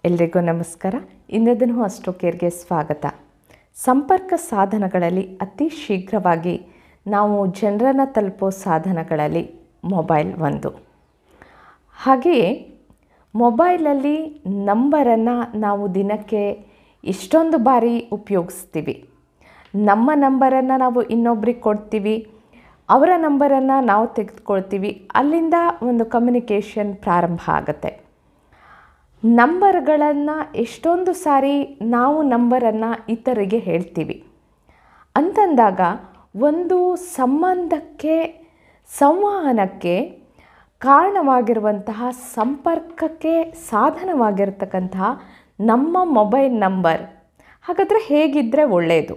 ಎಲ್ರಿಗೂ ನಮಸ್ಕಾರ. ಇಂದಿನ ಅಸ್ಟ್ರೋ ಕೇರ್ಗೆ ಸ್ವಾಗತ. ಸಂಪರ್ಕ ಸಾಧನಗಳಲ್ಲಿ ಅತಿ ಶೀಘ್ರವಾಗಿ ನಾವು ಜನರನ್ನು ತಲುಪೋ ಸಾಧನಗಳಲ್ಲಿ ಮೊಬೈಲ್ ಒಂದು. ಹಾಗೆಯೇ ಮೊಬೈಲಲ್ಲಿ ನಂಬರನ್ನು ನಾವು ದಿನಕ್ಕೆ ಎಷ್ಟೊಂದು ಬಾರಿ ಉಪಯೋಗಿಸ್ತೀವಿ. ನಮ್ಮ ನಂಬರನ್ನು ನಾವು ಇನ್ನೊಬ್ರಿಗೆ ಕೊಡ್ತೀವಿ, ಅವರ ನಂಬರನ್ನು ನಾವು ತೆಗೆದುಕೊಳ್ತೀವಿ. ಅಲ್ಲಿಂದ ಒಂದು ಕಮ್ಯುನಿಕೇಷನ್ ಪ್ರಾರಂಭ ಆಗುತ್ತೆ. ನಂಬರ್ಗಳನ್ನು ಎಷ್ಟೊಂದು ಸಾರಿ ನಾವು ನಂಬರನ್ನು ಇತರರಿಗೆ ಹೇಳ್ತೀವಿ ಅಂತಂದಾಗ ಒಂದು ಸಂಬಂಧಕ್ಕೆ, ಸಂವಹನಕ್ಕೆ ಕಾರಣವಾಗಿರುವಂತಹ, ಸಂಪರ್ಕಕ್ಕೆ ಸಾಧನವಾಗಿರ್ತಕ್ಕಂತಹ ನಮ್ಮ ಮೊಬೈಲ್ ನಂಬರ್ ಹಾಗಾದರೆ ಹೇಗಿದ್ದರೆ ಒಳ್ಳೆಯದು?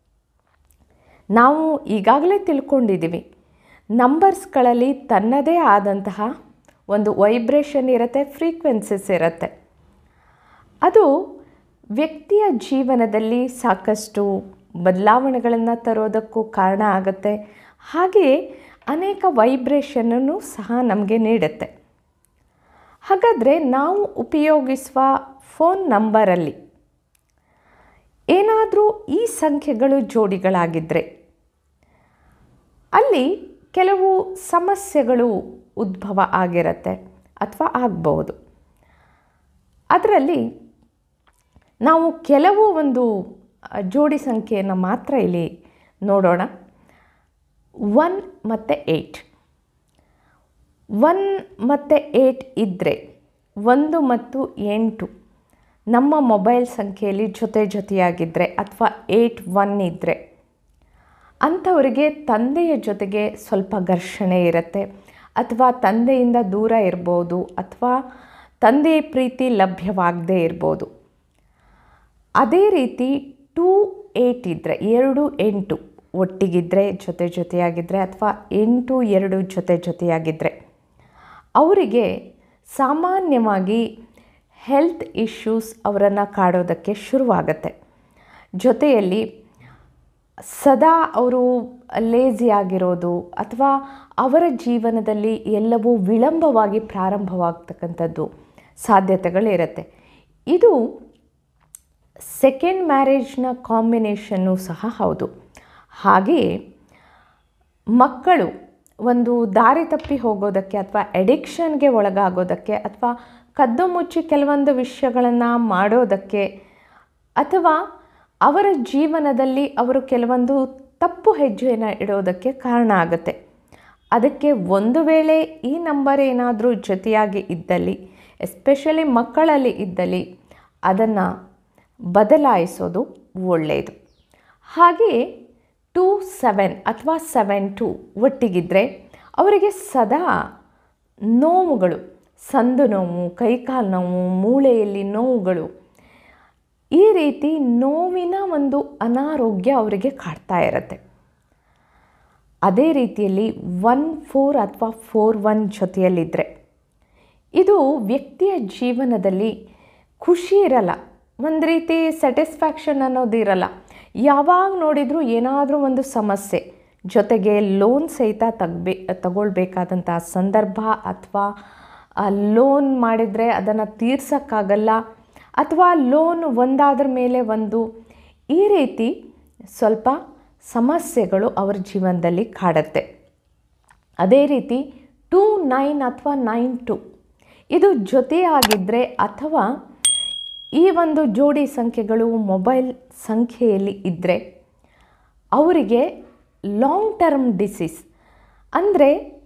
ನಾವು ಈಗಾಗಲೇ ತಿಳ್ಕೊಂಡಿದ್ದೀವಿ, ನಂಬರ್ಸ್ಗಳಲ್ಲಿ ತನ್ನದೇ ಆದಂತಹ ಒಂದು ವೈಬ್ರೇಷನ್ ಇರುತ್ತೆ, ಫ್ರೀಕ್ವೆನ್ಸೀಸ್ ಇರುತ್ತೆ. ಅದು ವ್ಯಕ್ತಿಯ ಜೀವನದಲ್ಲಿ ಸಾಕಷ್ಟು ಬದಲಾವಣೆಗಳನ್ನು ತರೋದಕ್ಕೂ ಕಾರಣ ಆಗುತ್ತೆ. ಹಾಗೆಯೇ ಅನೇಕ ವೈಬ್ರೇಷನನ್ನು ಸಹ ನಮಗೆ ನೀಡುತ್ತೆ. ಹಾಗಾದರೆ ನಾವು ಉಪಯೋಗಿಸುವ ಫೋನ್ ನಂಬರಲ್ಲಿ ಏನಾದರೂ ಈ ಸಂಖ್ಯೆಗಳು ಜೋಡಿಗಳಾಗಿದ್ದರೆ ಅಲ್ಲಿ ಕೆಲವು ಸಮಸ್ಯೆಗಳು ಉದ್ಭವ ಆಗಿರುತ್ತೆ ಅಥವಾ ಆಗಬಹುದು. ಅದರಲ್ಲಿ ನಾವು ಕೆಲವು ಒಂದು ಜೋಡಿ ಸಂಖ್ಯೆಯನ್ನು ಮಾತ್ರ ಇಲ್ಲಿ ನೋಡೋಣ. 1 ಮತ್ತು 8. 1 ಮತ್ತು 8 ಇದ್ದರೆ, 1 ಮತ್ತು 8 ನಮ್ಮ ಮೊಬೈಲ್ ಸಂಖ್ಯೆಯಲ್ಲಿ ಜೊತೆಯಾಗಿದ್ದರೆ ಅಥವಾ 8 1 ಇದ್ದರೆ ಅಂಥವರಿಗೆ ತಂದೆಯ ಜೊತೆಗೆ ಸ್ವಲ್ಪ ಘರ್ಷಣೆ ಇರುತ್ತೆ, ಅಥವಾ ತಂದೆಯಿಂದ ದೂರ ಇರ್ಬೋದು, ಅಥವಾ ತಂದೆಯ ಪ್ರೀತಿ ಲಭ್ಯವಾಗದೇ ಇರ್ಬೋದು. ಅದೇ ರೀತಿ 2 8 ಇದ್ದರೆ, 2 8 ಒಟ್ಟಿಗಿದ್ದರೆ, ಜೊತೆಯಾಗಿದ್ದರೆ, ಅಥವಾ 8 2 ಜೊತೆಯಾಗಿದ್ದರೆ ಅವರಿಗೆ ಸಾಮಾನ್ಯವಾಗಿ ಹೆಲ್ತ್ ಇಶ್ಯೂಸ್ ಅವರನ್ನು ಕಾಡೋದಕ್ಕೆ ಶುರುವಾಗತ್ತೆ. ಜೊತೆಯಲ್ಲಿ ಸದಾ ಅವರು ಲೇಜಿ ಆಗಿರೋದು, ಅಥವಾ ಅವರ ಜೀವನದಲ್ಲಿ ಎಲ್ಲವೂ ವಿಳಂಬವಾಗಿ ಪ್ರಾರಂಭವಾಗ್ತಕ್ಕಂಥದ್ದು ಸಾಧ್ಯತೆಗಳಿರುತ್ತೆ. ಇದು ಸೆಕೆಂಡ್ ಮ್ಯಾರೇಜ್ನ ಕಾಂಬಿನೇಷನ್ನು ಸಹ ಹೌದು. ಹಾಗೆಯೇ ಮಕ್ಕಳು ಒಂದು ದಾರಿ ತಪ್ಪಿ ಹೋಗೋದಕ್ಕೆ, ಅಥವಾ ಎಡಿಕ್ಷನ್ಗೆ ಒಳಗಾಗೋದಕ್ಕೆ, ಅಥವಾ ಕದ್ದು ಮುಚ್ಚಿ ಕೆಲವೊಂದು ವಿಷಯಗಳನ್ನು ಮಾಡೋದಕ್ಕೆ, ಅಥವಾ ಅವರ ಜೀವನದಲ್ಲಿ ಅವರು ಕೆಲವೊಂದು ತಪ್ಪು ಹೆಜ್ಜೆಯನ್ನು ಇಡೋದಕ್ಕೆ ಕಾರಣ ಆಗುತ್ತೆ. ಅದಕ್ಕೆ ಒಂದು ವೇಳೆ ಈ ನಂಬರ್ ಏನಾದರೂ ಜೊತೆಯಾಗಿ ಇದ್ದಲ್ಲಿ, ಎಸ್ಪೆಷಲಿ ಮಕ್ಕಳಲ್ಲಿ ಇದ್ದಲ್ಲಿ, ಅದನ್ನು ಬದಲಾಯಿಸೋದು ಒಳ್ಳೆಯದು. ಹಾಗೆಯೇ 2 7 ಅಥವಾ 7 2 ಒಟ್ಟಿಗಿದ್ದರೆ ಅವರಿಗೆ ಸದಾ ನೋವುಗಳು, ಸಂದು ನೋವು, ಕೈಕಾಲು ನೋವು, ಮೂಳೆಯಲ್ಲಿ ನೋವುಗಳು, ಈ ರೀತಿ ನೋವಿನ ಒಂದು ಅನಾರೋಗ್ಯ ಅವರಿಗೆ ಕಾಡ್ತಾ ಇರುತ್ತೆ. ಅದೇ ರೀತಿಯಲ್ಲಿ 1 4 ಅಥವಾ 4 1 ಜೊತೆಯಲ್ಲಿದ್ದರೆ ಇದು ವ್ಯಕ್ತಿಯ ಜೀವನದಲ್ಲಿ ಖುಷಿ ಇರಲ್ಲ, ಒಂದು ರೀತಿ ಸ್ಯಾಟಿಸ್ಫ್ಯಾಕ್ಷನ್ ಅನ್ನೋದು ಇರಲ್ಲ. ಯಾವಾಗ ನೋಡಿದರೂ ಏನಾದರೂ ಒಂದು ಸಮಸ್ಯೆ, ಜೊತೆಗೆ ಲೋನ್ ಸಹಿತ ತಗೊಳ್ಬೇಕಾದಂಥ ಸಂದರ್ಭ, ಅಥವಾ ಲೋನ್ ಮಾಡಿದರೆ ಅದನ್ನು ತೀರ್ಸೋಕ್ಕಾಗಲ್ಲ, ಅಥವಾ ಲೋನ್ ಒಂದಾದ್ರ ಮೇಲೆ ಒಂದು, ಈ ರೀತಿ ಸ್ವಲ್ಪ ಸಮಸ್ಯೆಗಳು ಅವರ ಜೀವನದಲ್ಲಿ ಕಾಡುತ್ತೆ. ಅದೇ ರೀತಿ 2 9 ಅಥವಾ 9 2 ಇದು ಜೊತೆಯಾಗಿದ್ದರೆ, ಅಥವಾ ಈ ಒಂದು ಜೋಡಿ ಸಂಖ್ಯೆಗಳು ಮೊಬೈಲ್ ಸಂಖ್ಯೆಯಲ್ಲಿ ಇದ್ದರೆ ಅವರಿಗೆ ಲಾಂಗ್ ಟರ್ಮ್ ಡಿಸೀಸ್, ಅಂದರೆ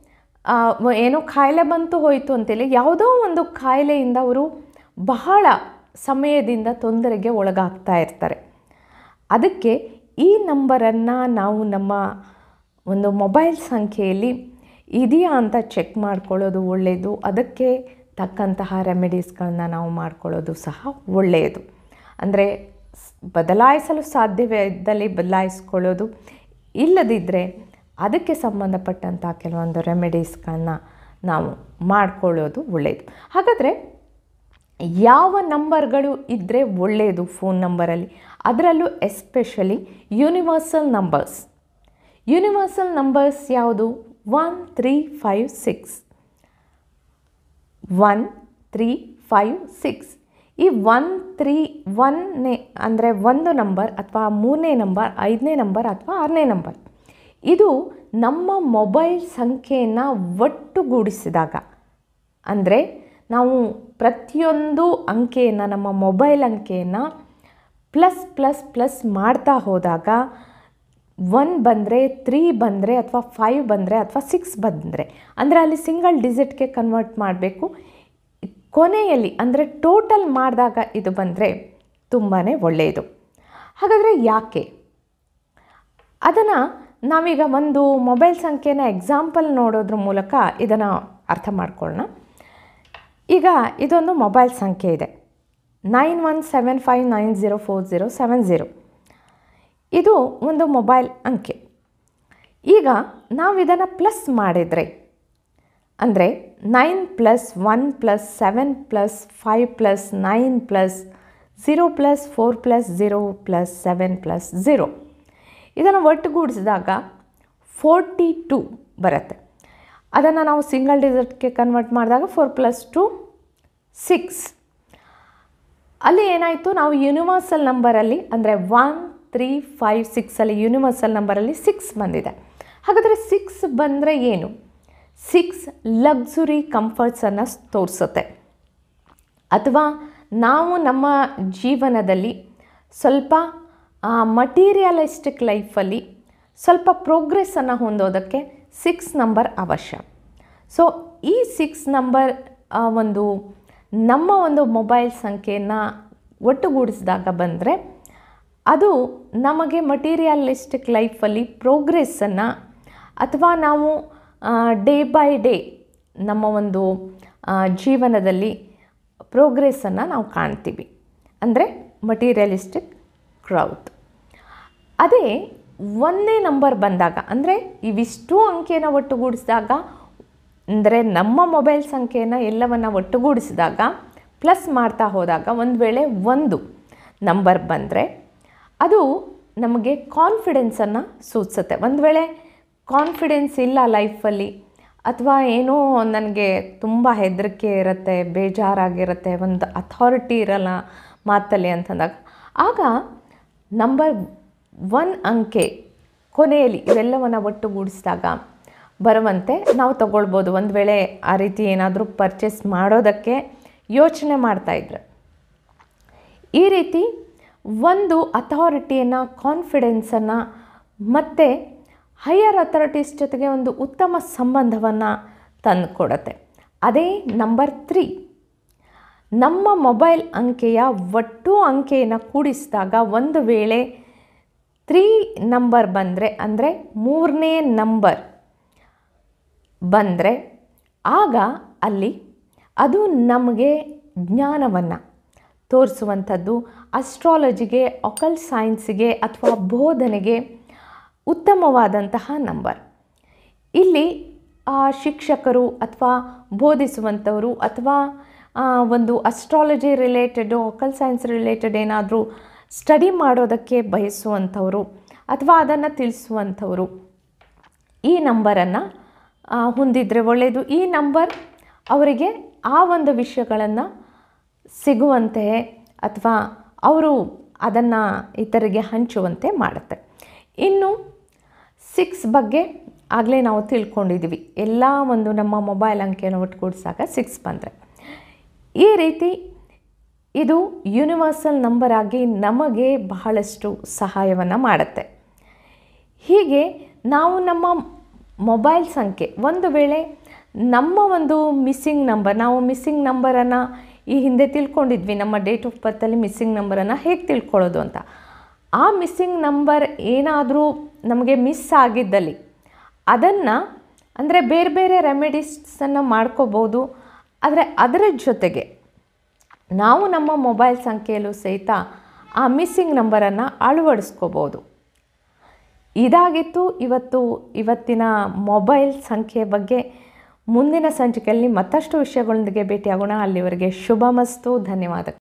ಏನೋ ಕಾಯಿಲೆ ಬಂತು ಹೋಯಿತು ಅಂತೇಳಿ ಯಾವುದೋ ಒಂದು ಕಾಯಿಲೆಯಿಂದ ಅವರು ಬಹಳ ಸಮಯದಿಂದ ತೊಂದರೆಗೆ ಒಳಗಾಗ್ತಾ ಇರ್ತಾರೆ. ಅದಕ್ಕೆ ಈ ನಂಬರನ್ನು ನಾವು ನಮ್ಮ ಒಂದು ಮೊಬೈಲ್ ಸಂಖ್ಯೆಯಲ್ಲಿ ಇದೆಯಾ ಅಂತ ಚೆಕ್ ಮಾಡ್ಕೊಳ್ಳೋದು ಒಳ್ಳೆಯದು. ಅದಕ್ಕೆ ತಕ್ಕಂತಹ ರೆಮಿಡೀಸ್ಗಳನ್ನ ನಾವು ಮಾಡ್ಕೊಳ್ಳೋದು ಸಹ ಒಳ್ಳೆಯದು. ಅಂದರೆ ಬದಲಾಯಿಸಲು ಸಾಧ್ಯವೇ ಇದ್ದಲ್ಲಿ ಬದಲಾಯಿಸ್ಕೊಳ್ಳೋದು, ಇಲ್ಲದಿದ್ದರೆ ಅದಕ್ಕೆ ಸಂಬಂಧಪಟ್ಟಂಥ ಕೆಲವೊಂದು ರೆಮಿಡೀಸ್ಗಳನ್ನ ನಾವು ಮಾಡಿಕೊಳ್ಳೋದು ಒಳ್ಳೆಯದು. ಹಾಗಾದರೆ ಯಾವ ನಂಬರ್ಗಳು ಇದ್ದರೆ ಒಳ್ಳೆಯದು ಫೋನ್ ನಂಬರಲ್ಲಿ? ಅದರಲ್ಲೂ especially universal numbers. Universal numbers ಯಾವುದು? 1 3 5 6. 1 3 5 6 ಈ 1 3 1ನೇ ಅಂದರೆ 1 ನಂಬರ್ ಅಥವಾ 3ನೇ ನಂಬರ್ 5ನೇ ನಂಬರ್ ಅಥವಾ 6ನೇ ನಂಬರ್ ಇದು ನಮ್ಮ ಮೊಬೈಲ್ ಸಂಖ್ಯೆಯನ್ನು ಒಟ್ಟುಗೂಡಿಸಿದಾಗ, ಅಂದರೆ ನಾವು ಪ್ರತಿಯೊಂದು ಅಂಕೆಯನ್ನು ನಮ್ಮ ಮೊಬೈಲ್ ಅಂಕೆಯನ್ನು ಪ್ಲಸ್ ಪ್ಲಸ್ ಪ್ಲಸ್ ಮಾಡ್ತಾ ಹೋದಾಗ 1 ಬಂದರೆ 3 ಬಂದರೆ ಅಥವಾ 5 ಬಂದರೆ ಅಥವಾ 6 ಬಂದರೆ ಅಂದರೆ ಅಲ್ಲಿ ಸಿಂಗಲ್ ಡಿಜಿಟ್ಗೆ ಕನ್ವರ್ಟ್ ಮಾಡಬೇಕು. ಕೊನೆಯಲ್ಲಿ ಅಂದರೆ ಟೋಟಲ್ ಮಾಡಿದಾಗ ಇದು ಬಂದರೆ ತುಂಬಾ ಒಳ್ಳೆಯದು. ಹಾಗಾದರೆ ಯಾಕೆ? ಅದನ್ನು ನಾವೀಗ ಒಂದು ಮೊಬೈಲ್ ಸಂಖ್ಯೆನ ಎಕ್ಸಾಂಪಲ್ ನೋಡೋದ್ರ ಮೂಲಕ ಇದನ್ನು ಅರ್ಥ ಮಾಡ್ಕೊಳ್ಳೋಣ. ಈಗ ಇದೊಂದು ಮೊಬೈಲ್ ಸಂಖ್ಯೆ ಇದೆ, 9175904070. ಇದು ಒಂದು ಮೊಬೈಲ್ ಅಂಕೆ. ಈಗ ನಾವು ಇದನ್ನು ಪ್ಲಸ್ ಮಾಡಿದರೆ ಅಂದರೆ 9 + 1 + 7 + 5 + 9 + 0 + 4 + 0 + 7 + 0 ಇದನ್ನು ಒಟ್ಟುಗೂಡಿಸಿದಾಗ 42 ಬರುತ್ತೆ. ಅದನ್ನು ನಾವು ಸಿಂಗಲ್ ಡಿಜಿಟ್ಗೆ ಕನ್ವರ್ಟ್ ಮಾಡಿದಾಗ 4 + 2 6. ಅಲ್ಲಿ ಏನಾಯಿತು, ನಾವು ಯೂನಿವರ್ಸಲ್ ನಂಬರಲ್ಲಿ ಅಂದರೆ 1 3 5 6 ಅಲ್ಲಿ ಯೂನಿವರ್ಸಲ್ ನಂಬರಲ್ಲಿ 6 ಬಂದಿದೆ. ಹಾಗಾದರೆ 6 ಬಂದರೆ ಏನು? 6 ಲಕ್ಸುರಿ ಕಂಫರ್ಟ್ಸನ್ನು ತೋರಿಸುತ್ತೆ. ಅಥವಾ ನಾವು ನಮ್ಮ ಜೀವನದಲ್ಲಿ ಸ್ವಲ್ಪ ಮಟೀರಿಯಲಿಸ್ಟಿಕ್ ಲೈಫಲ್ಲಿ ಸ್ವಲ್ಪ ಪ್ರೋಗ್ರೆಸ್ಸನ್ನು ಹೊಂದೋದಕ್ಕೆ 6 ನಂಬರ್ ಅವಶ್ಯ. ಸೊ ಈ 6 ನಂಬರ್ ನಮ್ಮ ಒಂದು ಮೊಬೈಲ್ ಸಂಖ್ಯೆಯನ್ನು ಒಟ್ಟುಗೂಡಿಸಿದಾಗ ಬಂದರೆ ಅದು ನಮಗೆ ಮಟೀರಿಯಲಿಸ್ಟಿಕ್ ಲೈಫಲ್ಲಿ ಪ್ರೋಗ್ರೆಸ್ಸನ್ನು ಅಥವಾ ನಾವು ಡೇ ಬೈ ಡೇ ನಮ್ಮ ಒಂದು ಜೀವನದಲ್ಲಿ ಪ್ರೋಗ್ರೆಸ್ಸನ್ನು ನಾವು ಕಾಣ್ತೀವಿ, ಅಂದರೆ ಮಟೀರಿಯಲಿಸ್ಟಿಕ್ ಗ್ರೌತ್. ಅದೇ 1ನೇ ನಂಬರ್ ಬಂದಾಗ ಅಂದರೆ ಇವಿಷ್ಟು ಅಂಕೆಯನ್ನು ಒಟ್ಟುಗೂಡಿಸಿದಾಗ ಅಂದರೆ ನಮ್ಮ ಮೊಬೈಲ್ ಸಂಖ್ಯೆಯನ್ನು ಎಲ್ಲವನ್ನು ಒಟ್ಟುಗೂಡಿಸಿದಾಗ ಪ್ಲಸ್ ಮಾಡ್ತಾ ಹೋದಾಗ ಒಂದು ವೇಳೆ 1 ನಂಬರ್ ಬಂದರೆ ಅದು ನಮಗೆ ಕಾನ್ಫಿಡೆನ್ಸನ್ನು ಸೂಚಿಸುತ್ತೆ. ಒಂದು ವೇಳೆ ಕಾನ್ಫಿಡೆನ್ಸ್ ಇಲ್ಲ ಲೈಫಲ್ಲಿ ಅಥವಾ ಏನೋ ನನಗೆ ತುಂಬ ಹೆದರಿಕೆ ಇರುತ್ತೆ, ಬೇಜಾರಾಗಿರುತ್ತೆ, ಒಂದು ಅಥಾರಿಟಿ ಇರಲ್ಲ ಮಾತಲ್ಲಿ ಅಂತಂದಾಗ ಆಗ ನಂಬರ್ 1 ಅಂಕೆ ಕೊನೆಯಲ್ಲಿ ಇವೆಲ್ಲವನ್ನು ಒಟ್ಟುಗೂಡಿಸಿದಾಗ ಬರುವಂತೆ ನಾವು ತಗೊಳ್ಬೋದು. ಒಂದು ವೇಳೆ ಆ ರೀತಿ ಏನಾದರೂ ಪರ್ಚೇಸ್ ಮಾಡೋದಕ್ಕೆ ಯೋಚನೆ ಮಾಡ್ತಾಯಿದ್ರೆ ಈ ರೀತಿ ಒಂದು ಅಥಾರಿಟಿಯನ್ನು, ಕಾನ್ಫಿಡೆನ್ಸನ್ನು ಮತ್ತು ಹೈಯರ್ ಅಥಾರಿಟೀಸ್ ಜೊತೆಗೆ ಒಂದು ಉತ್ತಮ ಸಂಬಂಧವನ್ನು ತಂದುಕೊಡುತ್ತೆ. ಅದೇ ನಂಬರ್ 3 ನಮ್ಮ ಮೊಬೈಲ್ ಅಂಕೆಯ ಒಟ್ಟು ಅಂಕೆಯನ್ನು ಕೂಡಿಸಿದಾಗ ಒಂದು ವೇಳೆ 3 ನಂಬರ್ ಬಂದರೆ ಅಂದರೆ 3ನೇ ನಂಬರ್ ಬಂದರೆ ಆಗ ಅಲ್ಲಿ ಅದು ನಮಗೆ ಜ್ಞಾನವನ್ನು ತೋರಿಸುವಂಥದ್ದು, ಅಸ್ಟ್ರಾಲಜಿಗೆ, ಅಕಲ್ಟ್ ಸೈನ್ಸಿಗೆ ಅಥವಾ ಬೋಧನೆಗೆ ಉತ್ತಮವಾದಂತಹ ನಂಬರ್. ಇಲ್ಲಿ ಶಿಕ್ಷಕರು ಅಥವಾ ಬೋಧಿಸುವಂಥವರು ಅಥವಾ ಒಂದು astrology related, occult science related ಏನಾದರೂ ಸ್ಟಡಿ ಮಾಡೋದಕ್ಕೆ ಬಯಸುವಂಥವರು ಅಥವಾ ಅದನ್ನು ತಿಳಿಸುವಂಥವರು ಈ ನಂಬರನ್ನು ಹೊಂದಿದರೆ ಒಳ್ಳೆಯದು. ಈ ನಂಬರ್ ಅವರಿಗೆ ಆ ಒಂದು ವಿಷಯಗಳನ್ನು ಸಿಗುವಂತೆ ಅಥವಾ ಅವರು ಅದನ್ನು ಇತರರಿಗೆ ಹಂಚುವಂತೆ ಮಾಡುತ್ತೆ. ಇನ್ನು 6 ಬಗ್ಗೆ ಆಗಲೇ ನಾವು ತಿಳ್ಕೊಂಡಿದ್ದೀವಿ. ಎಲ್ಲ ಒಂದು ನಮ್ಮ ಮೊಬೈಲ್ ಅಂಕೆಯನ್ನು ಒಟ್ಟುಗೂಡಿಸಿದಾಗ 6 ಬಂದರೆ ಈ ರೀತಿ ಇದು ಯೂನಿವರ್ಸಲ್ ನಂಬರ್ ಆಗಿ ನಮಗೆ ಬಹಳಷ್ಟು ಸಹಾಯವನ್ನು ಮಾಡುತ್ತೆ. ಹೀಗೆ ನಾವು ನಮ್ಮ ಮೊಬೈಲ್ ಸಂಖ್ಯೆ ಒಂದು ವೇಳೆ ನಮ್ಮ ಒಂದು ಮಿಸ್ಸಿಂಗ್ ನಂಬರ್, ನಾವು ಮಿಸ್ಸಿಂಗ್ ನಂಬರನ್ನು ಈ ಹಿಂದೆ ತಿಳ್ಕೊಂಡಿದ್ವಿ, ನಮ್ಮ ಡೇಟ್ ಆಫ್ ಬರ್ತಲ್ಲಿ ಮಿಸ್ಸಿಂಗ್ ನಂಬರನ್ನು ಹೇಗೆ ತಿಳ್ಕೊಳ್ಳೋದು ಅಂತ. ಆ ಮಿಸ್ಸಿಂಗ್ ನಂಬರ್ ಏನಾದರೂ ನಮಗೆ ಮಿಸ್ ಆಗಿದ್ದಲ್ಲಿ ಅದನ್ನು ಅಂದರೆ ಬೇರೆ ಬೇರೆ ರೆಮಿಡೀಸನ್ನು ಮಾಡ್ಕೋಬೋದು. ಆದರೆ ಅದರ ಜೊತೆಗೆ ನಾವು ನಮ್ಮ ಮೊಬೈಲ್ ಸಂಖ್ಯೆಯಲ್ಲೂ ಸಹಿತ ಆ ಮಿಸ್ಸಿಂಗ್ ನಂಬರನ್ನು ಅಳವಡಿಸ್ಕೋಬೋದು. ಇದಾಗಿತ್ತು ಇವತ್ತಿನ ಮೊಬೈಲ್ ಸಂಖ್ಯೆ ಬಗ್ಗೆ. ಮುಂದಿನ ಸಂಚಿಕೆಯಲ್ಲಿ ಮತ್ತಷ್ಟು ವಿಷಯಗಳೊಂದಿಗೆ ಭೇಟಿಯಾಗೋಣ. ಅಲ್ಲಿವರೆಗೆ ಶುಭಮಸ್ತು. ಧನ್ಯವಾದ.